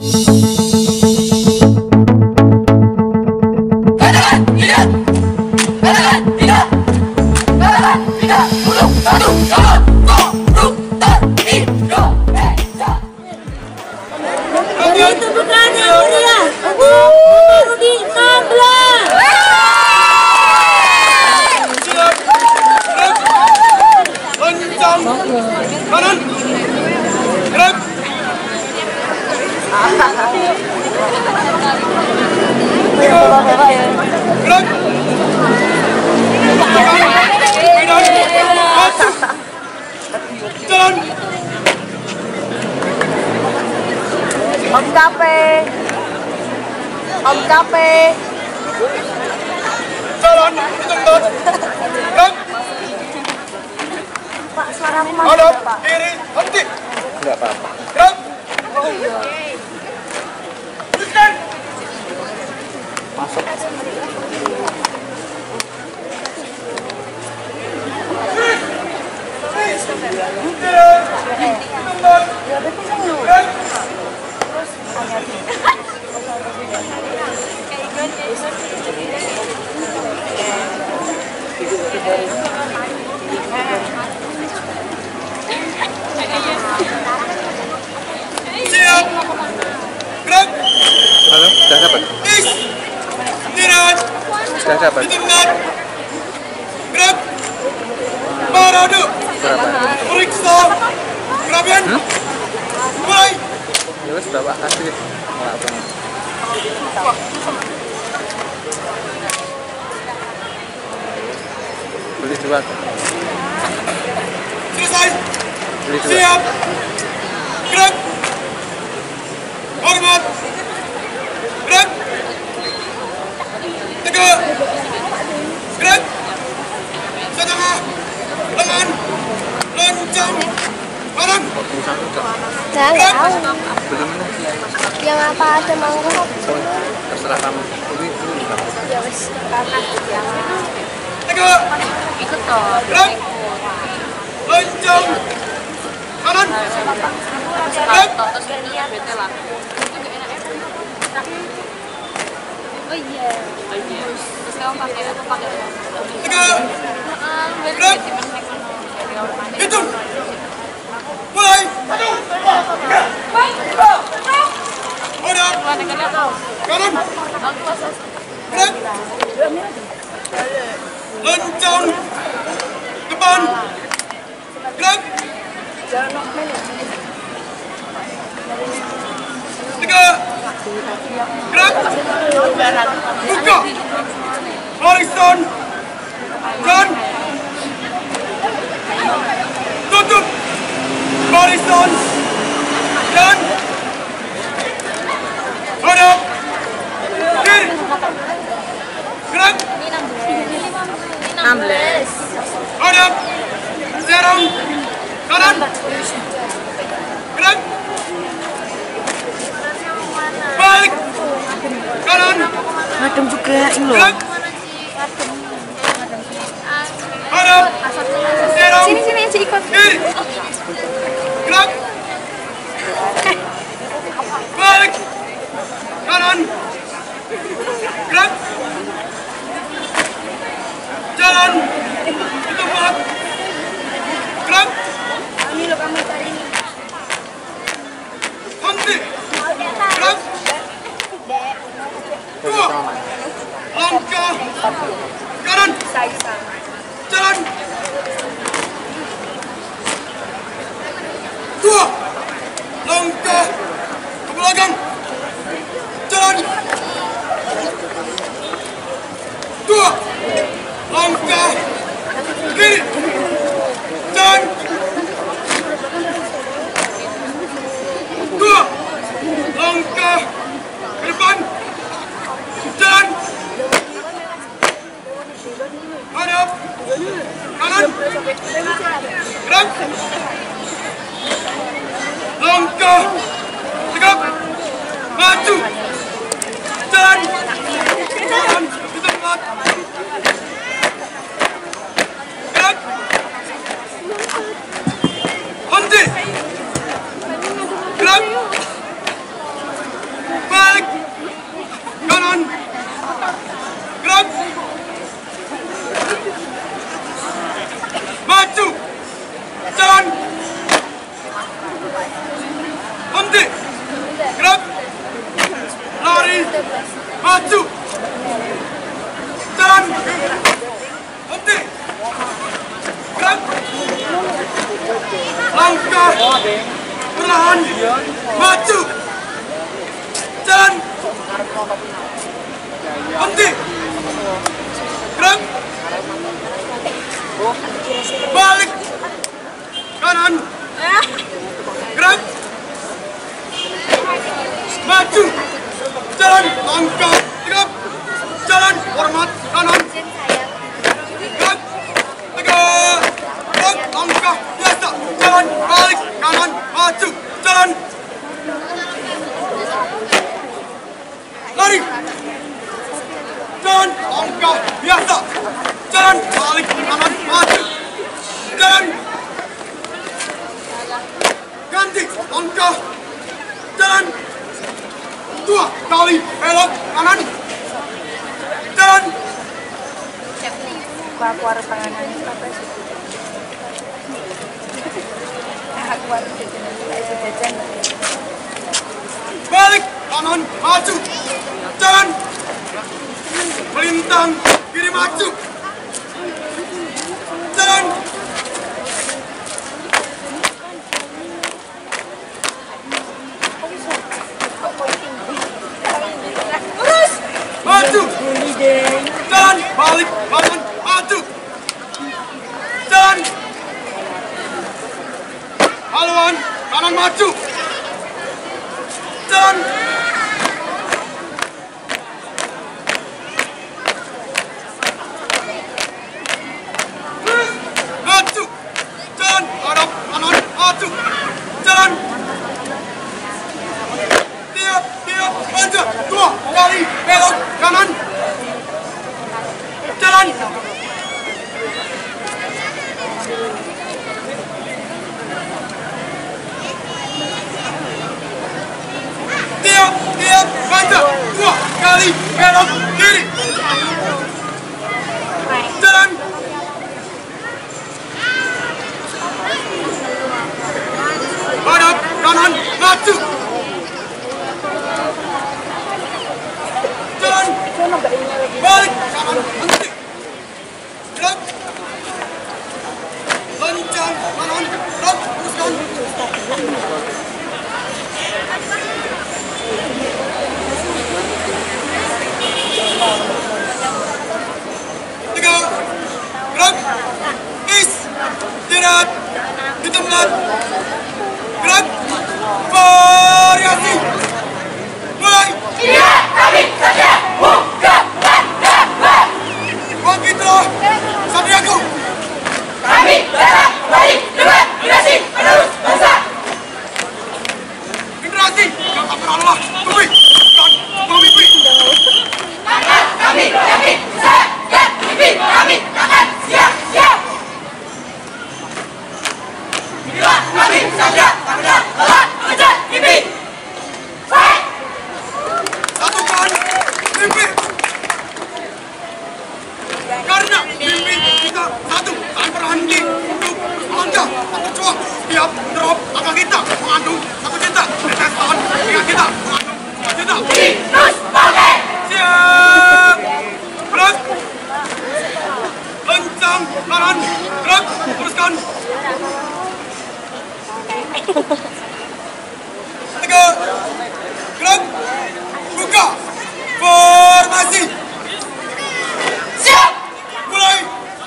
Itu bukan yang mulia. Baru ditabrak. Kencang kanan, gerak. Gerak. Jalan. Om capek. Om capek. Jalan di tempat. Gerak. Pak, suaramu Hadap Pak. kiri, henti. Enggak apa-apa. Gerak. Teruskan. Masuk. Siap. Gerak. Halo, sudah dapat? Is. Istirahat. Sudah dapat. Di tempat. Gerak. Parade. Berapa? Periksa. Kerapian. Mulai. Ya wes bapak kasih. Enggak apa. Beli dua. Selesai. Beli dua. Siap. Gerak. Hormat. Gerak. Tegak. Gerak. Setengah. Lengan. Lonceng. Kanan. Satu enggak? Saya nggak tahu. Belum ini. Yang apa ada mangkok? Terserah kamu. Ini enggak. Ya wes, karena yang Tegak. ikut toh. Gerak. Lonceng. Kanan. Gerak. Terus lihat bete lah. Oh iya. Terus kamu pakai apa pakai? Tegak. Gerak. Hitung. Mulai. Hadap. Kanan. Gerak. Lonceng. Depan. Gerak. Tegak. Gerak. Buka. Horizon. Jalan. Tutup. Horizon. Jalan. Hadap. Kiri. Gerak. 16. Hadap. Serong. Kanan. Gerak. Balik. Kanan. Ngadem juga ini loh. Gerak. Hadap. Serong. Sini aja ikut. Kiri. Gerak. Balik. Kanan. Gerak. Jalan. Di tempat. Gerak. Henti. Gerak. Dua. Langkah. Kanan. Jalan. Dua. Langkah. Ke belakang. Jalan. Dua. Langkah. Kiri. Jalan. Dua. Langkah. Ke depan. Jalan. Hadap. Kanan. Gerak. Langkah. Tegak. Maju. Jalan. Jalan. Di tempat. Maju. Jalan. Henti. Gerak. Langkah. Perlahan. Maju. Jalan. Henti. Gerak. Balik. Kanan. Gerak. Maju. Jalan. Langkah. Tegap. Jalan. Hormat. Kanan. Gerak. Tegak. Gerak. Langkah. Biasa. Jalan. Balik. Kanan. Maju. Jalan. Lari. Jalan. Langkah. Biasa. Jalan. Balik. Kanan. Maju. Jalan. Ganti. Langkah. Jalan. 2 kali belok kanan. Jalan. Aku harus tanganan apa sih? Aku harus jajan. Balik kanan maju. Jalan. Melintang kiri maju. Jalan. Maju. Jalan. Balik kanan maju. Jalan. Haluan kanan maju. Jalan. Maju. Jalan. Hadap kanan maju. Jalan. Tiap maju. 2 kali belok kanan. Jalan. Tiap maju. 2 kali belok kiri. Jalan. Hadap kanan maju. Jalan. Balik kanan henti. Gerak. Lencang kanan. Gerak. Teruskan. Tiga. Gerak. Is. Istirahat. Di tempat. Gerak. Variasi. Mulai. Iya, kami saja bukan Anda. Begitu. Satriaku. Kami datang dari dengan generasi penerus bangsa. Generasi yang tak pernah lelah. Tubi. Dan memimpin. Karena kami yakin bisa dan mimpi kami akan siap-siap. Bila kami saja tak pernah lelah mengejar mimpi. Baik. Satukan mimpi. Karena mimpi kita satu tanpa berhenti untuk melangkah dan berjuang. Setiap drop langkah kita mengandung satu cinta. Tetesan dengan kita mengandung dua cinta. Terus balik. Siap. Gerak. Lencang kanan. Gerak. Teruskan. Tegak. Gerak. Buka. Formasi. Siap. Mulai.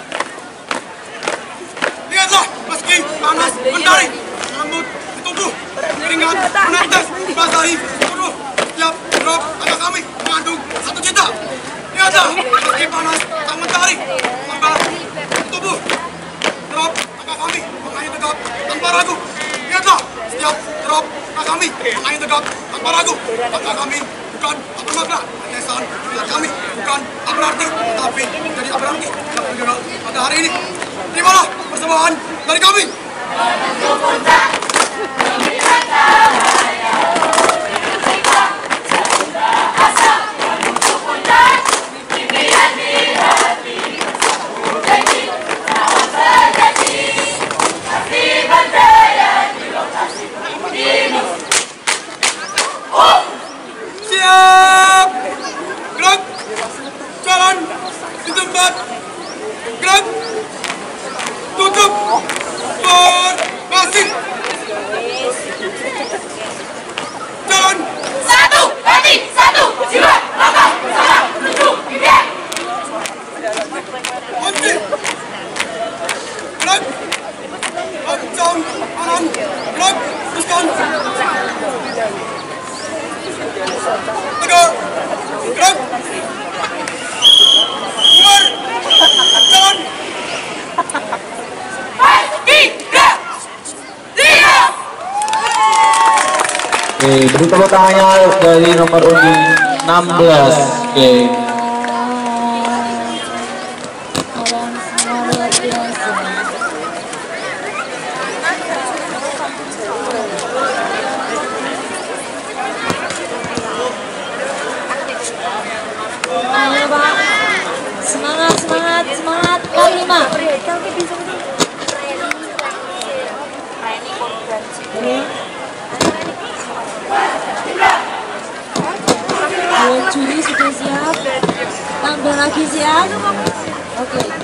Lihatlah, meski panas mentari, rambut di tubuh, keringat menetes, basahi tubuh. Setiap drop langkah kami mengandung satu cinta. Lihatlah, meski panas sang mentari, membara di tubuh. Drop langkah kami mengayuh tegap tanpa ragu. Lihatlah, setiap drop langkah kami mengayuh tegap tanpa ragu. Langkah kami bukan tak bermakna. Tetesan pilihan kami bukan tak berarti, tetapi menjadi tak berarti yang menjual pada hari ini. Terimalah persembahan dari kami. Siap. Oke, beri tepuk tangannya dari nomor undi 16. Oke. Kalian semua luar biasa. Ayo Pak, semangat, semangat, semangat. Kali 5. Juri sudah siap, tambah lagi siap. Oke.